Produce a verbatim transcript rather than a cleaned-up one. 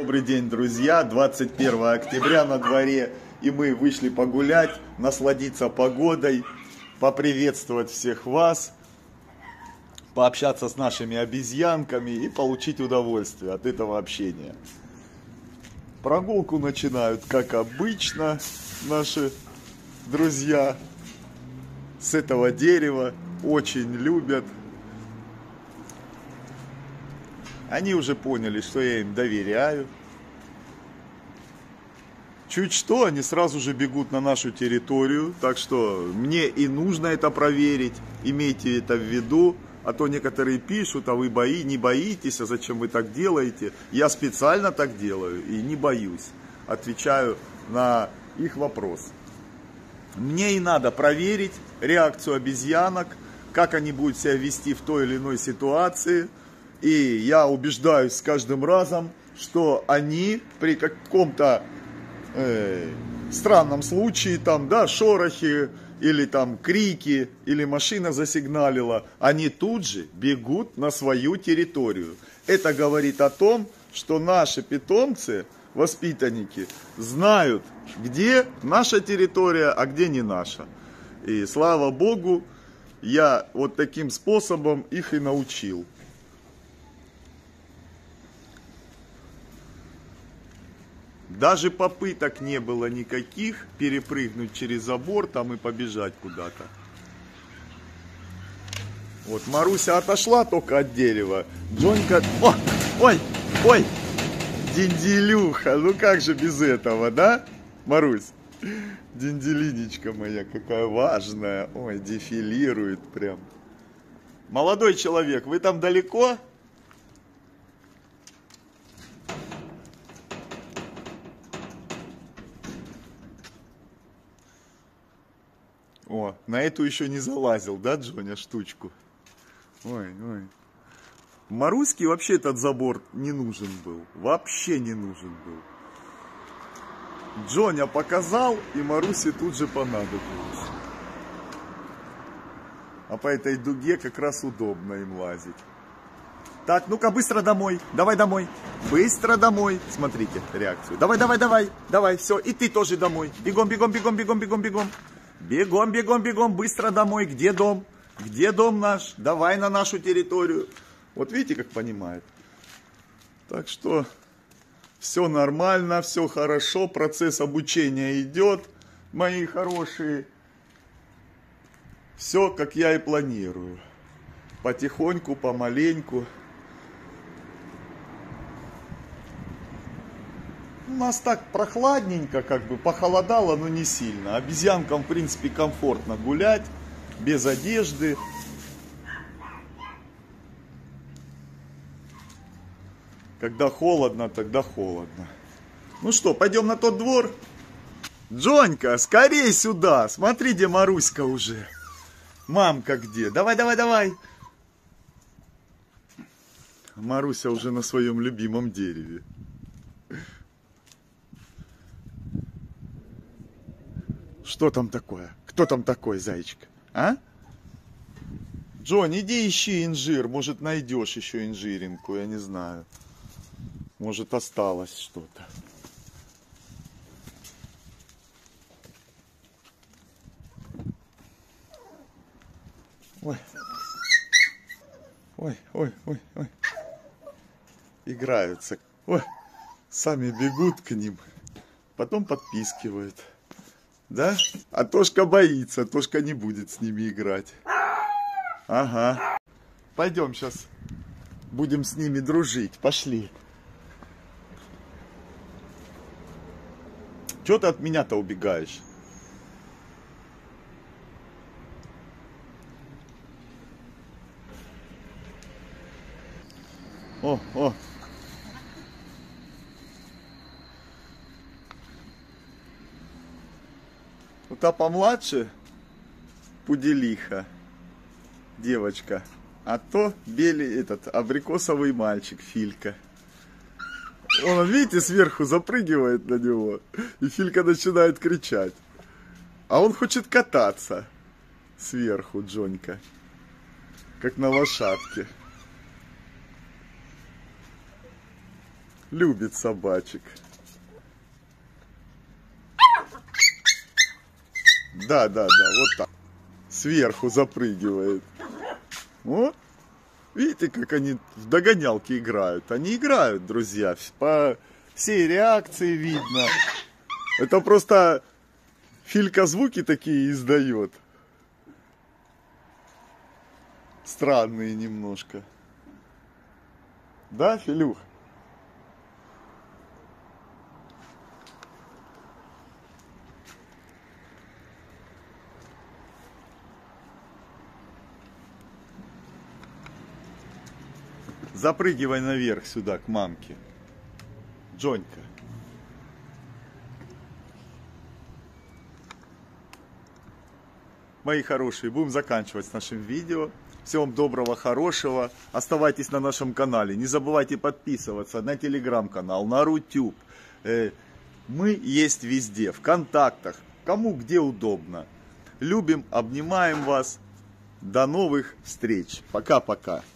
Добрый день, друзья! двадцать первое октября на дворе, и мы вышли погулять, насладиться погодой, поприветствовать всех вас, пообщаться с нашими обезьянками и получить удовольствие от этого общения. Прогулку начинают, как обычно, наши друзья с этого дерева, очень любят. Они уже поняли, что я им доверяю. Чуть что, они сразу же бегут на нашу территорию. Так что мне и нужно это проверить. Имейте это в виду. А то некоторые пишут, а вы бои, не боитесь, а зачем вы так делаете? Я специально так делаю и не боюсь. Отвечаю на их вопрос. Мне и надо проверить реакцию обезьянок, как они будут себя вести в той или иной ситуации. И я убеждаюсь с каждым разом, что они при каком-то э, странном случае, там, да, шорохи, или там крики, или машина засигналила, они тут же бегут на свою территорию. Это говорит о том, что наши питомцы, воспитанники, знают, где наша территория, а где не наша. И слава Богу, я вот таким способом их и научил. Даже попыток не было никаких перепрыгнуть через забор там и побежать куда-то. Вот Маруся отошла только от дерева. Джонька... О, ой, ой, Динделюха, ну как же без этого, да, Марусь? Динделинечка моя, какая важная. Ой, дефилирует прям. Молодой человек, вы там далеко? О, на эту еще не залазил, да, Джоня, штучку? Ой, ой. Маруське вообще этот забор не нужен был. Вообще не нужен был. Джоня показал, и Марусе тут же понадобилось. А по этой дуге как раз удобно им лазить. Так, ну-ка, быстро домой. Давай домой. Быстро домой. Смотрите реакцию. Давай, давай, давай. Давай, все. И ты тоже домой. Бегом, бегом, бегом, бегом, бегом, бегом. Бегом, бегом, бегом, быстро домой. Где дом? Где дом наш? Давай на нашу территорию. Вот видите, как понимает. Так что все нормально, все хорошо. Процесс обучения идет, мои хорошие. Все, как я и планирую. Потихоньку, помаленьку. У нас так прохладненько, как бы похолодало, но не сильно. Обезьянкам, в принципе, комфортно гулять, без одежды. Когда холодно, тогда холодно. Ну что, пойдем на тот двор? Джонька, скорей сюда! Смотри, где Маруська уже. Мамка где? Давай, давай, давай! Маруся уже на своем любимом дереве. Что там такое? Кто там такой, зайчик? А? Джон, иди ищи инжир. Может, найдешь еще инжиринку, я не знаю. Может, осталось что-то. Ой. Ой, ой, ой, ой. Играются. Ой. Сами бегут к ним. Потом подпискивают. Да? А Тошка боится, Тошка не будет с ними играть. Ага. Пойдем сейчас будем с ними дружить. Пошли. Чего ты от меня-то убегаешь? О, о. Вот та помладше пуделиха, девочка, а то белый этот абрикосовый мальчик Филька. Он, видите, сверху запрыгивает на него, и Филька начинает кричать. А он хочет кататься сверху, Джонька, как на лошадке. Любит собачек. Да, да, да, вот так. Сверху запрыгивает. Вот. Видите, как они в догонялки играют. Они играют, друзья. По всей реакции видно. Это просто Филька звуки такие издает. Странные немножко. Да, Филюх? Запрыгивай наверх сюда, к мамке. Джонька. Мои хорошие, будем заканчивать с нашим видео. Всего вам доброго, хорошего. Оставайтесь на нашем канале. Не забывайте подписываться на телеграм-канал, на Рутюб. Мы есть везде, в контактах, кому где удобно. Любим, обнимаем вас. До новых встреч. Пока-пока.